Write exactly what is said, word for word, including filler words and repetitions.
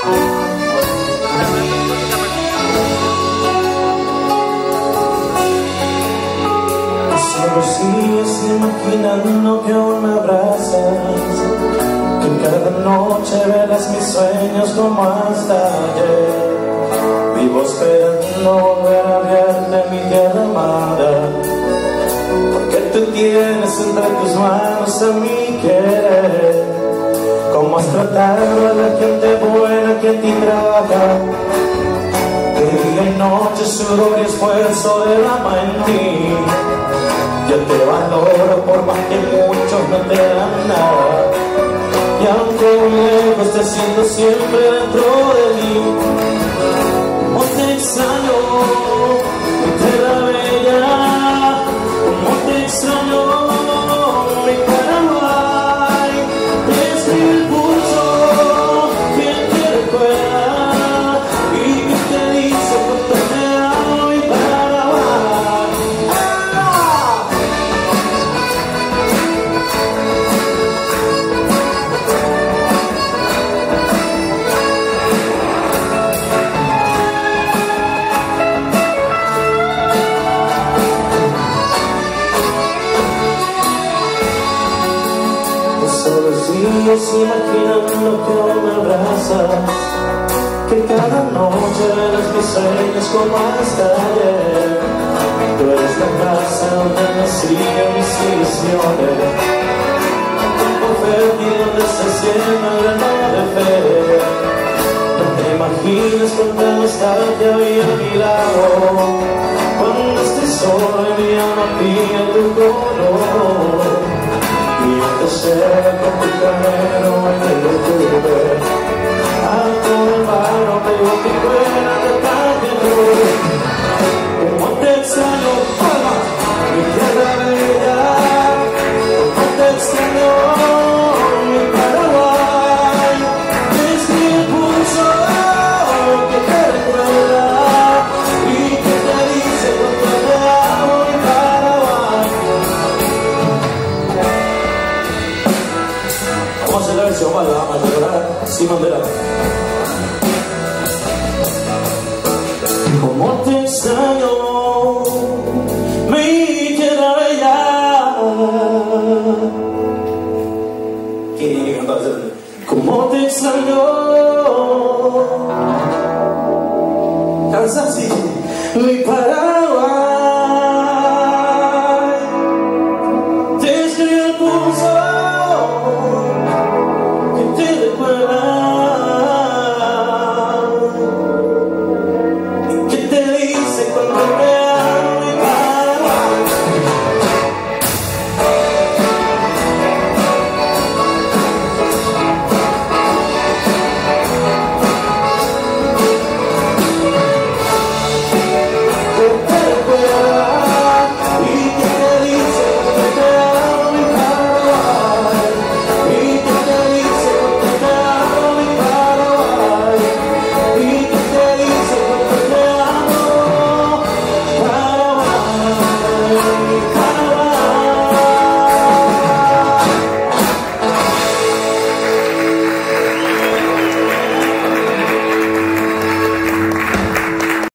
Solo sigues imaginando que aún me abrazas, que cada noche velas mis sueños como hasta ayer. Vivo esperando volver a verte, mi tierra amada, porque tú tienes entre tus manos a mi querer. Cómo has tratado a la gente buena que a ti trabaja, que día y noche sudor y esfuerzo derrama en ti. Yo te valoro por más que muchos no te dan nada, y aunque muy lejos te siento siempre dentro de mí. Como te extraño, mi tierra bella, como te extraño, mi Paraguay. Es mi pulso quien te recuerda y que te dice cuánto te amo, mi Paraguay. Solo sigues imaginando que aún me abrazas, que cada noche velas mis sueños como hasta ayer. Tú eres la casa donde nacían mis ilusiones, un campo fértil donde se siembra el grano de fe. No te imaginas cuánta nostalgia había a mi lado, cuando estoy solo y mi alma pide tu color. Y yo te sé con tu camino en el octubre, a todo el barro me digo que fuera de tanto. Como te extraño, palma, mi tierra bella, como te extraño, mi Paraguay. Es mi pulso que te recuerda y que te dice cuánto te amo, mi Paraguay. Vamos a hacer la versión más, la vamos a llorar sin bandera. Como te extraño, mi tierra bella. ¿Quién tiene que cantar eso? Como te extraño, cansa así, mi Paraguay.